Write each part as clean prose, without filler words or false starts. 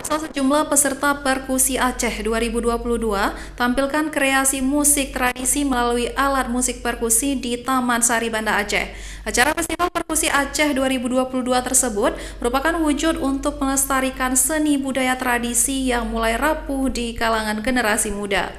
Pemirsa, sejumlah peserta Perkusi Aceh 2022 tampilkan kreasi musik tradisi melalui alat musik perkusi di Taman Sari Banda Aceh. Acara Festival Perkusi Aceh 2022 tersebut merupakan wujud untuk melestarikan seni budaya tradisi yang mulai rapuh di kalangan generasi muda.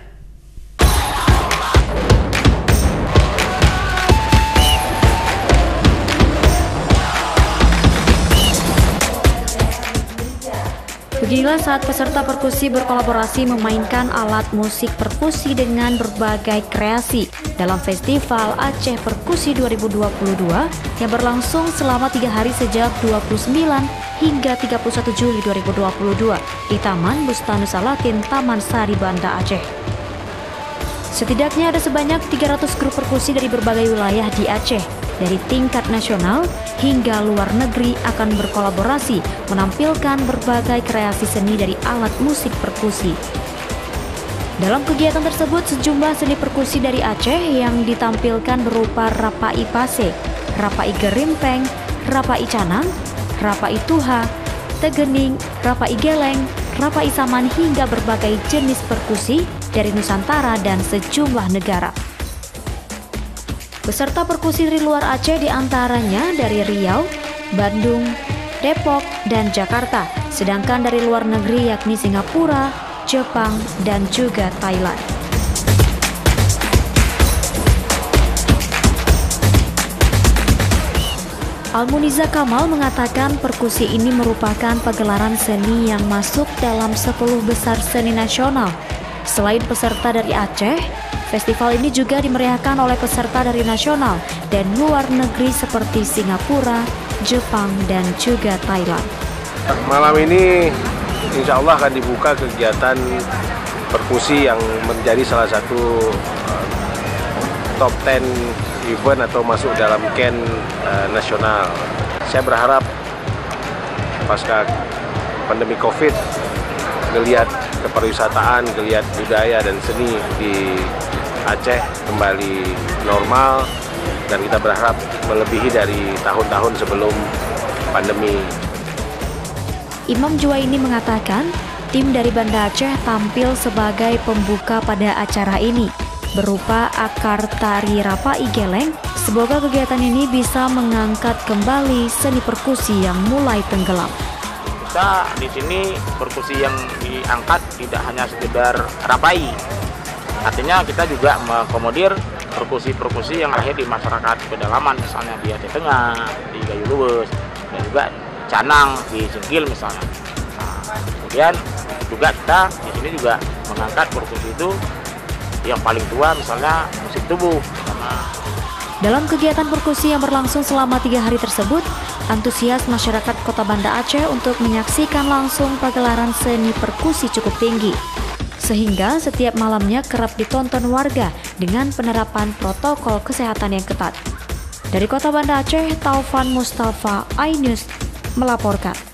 Beginilah saat peserta perkusi berkolaborasi memainkan alat musik perkusi dengan berbagai kreasi dalam Festival Aceh Perkusi 2022 yang berlangsung selama 3 hari sejak 29 hingga 31 Juli 2022 di Taman Bustanus Salatin, Taman Sari Banda Aceh. Setidaknya ada sebanyak 300 grup perkusi dari berbagai wilayah di Aceh, dari tingkat nasional hingga luar negeri akan berkolaborasi menampilkan berbagai kreasi seni dari alat musik perkusi. Dalam kegiatan tersebut, sejumlah seni perkusi dari Aceh yang ditampilkan berupa rapai pase, rapai gerimpeng, rapai canang, rapai tuha, tegening, rapai geleng, rapai saman hingga berbagai jenis perkusi dari Nusantara dan sejumlah negara. Peserta perkusi dari luar Aceh diantaranya dari Riau, Bandung, Depok, dan Jakarta, sedangkan dari luar negeri yakni Singapura, Jepang, dan juga Thailand. Almuniza Kamal mengatakan perkusi ini merupakan pagelaran seni yang masuk dalam 10 besar seni nasional. Selain peserta dari Aceh, festival ini juga dimeriahkan oleh peserta dari nasional dan luar negeri seperti Singapura, Jepang, dan juga Thailand. Malam ini insya Allah akan dibuka kegiatan perkusi yang menjadi salah satu top 10 event atau masuk dalam Ken nasional. Saya berharap pasca pandemi COVID, geliat kepariwisataan, geliat budaya dan seni di Aceh kembali normal dan kita berharap melebihi dari tahun-tahun sebelum pandemi. Imam Juwaini mengatakan tim dari Banda Aceh tampil sebagai pembuka pada acara ini berupa akar tari rapai geleng. Semoga kegiatan ini bisa mengangkat kembali seni perkusi yang mulai tenggelam. Kita di sini perkusi yang diangkat tidak hanya sekedar rapai, artinya kita juga mengakomodir perkusi-perkusi yang lahir di masyarakat pedalaman, misalnya di Aceh Tengah, di Gayo Luwes, dan juga canang di Singkil misalnya. Nah, kemudian juga kita di sini juga mengangkat perkusi itu yang paling tua, misalnya musik tubuh. Dalam kegiatan perkusi yang berlangsung selama 3 hari tersebut, antusias masyarakat Kota Banda Aceh untuk menyaksikan langsung pagelaran seni perkusi cukup tinggi, sehingga setiap malamnya kerap ditonton warga dengan penerapan protokol kesehatan yang ketat. Dari Kota Banda Aceh, Taufan Mustafa, iNews melaporkan.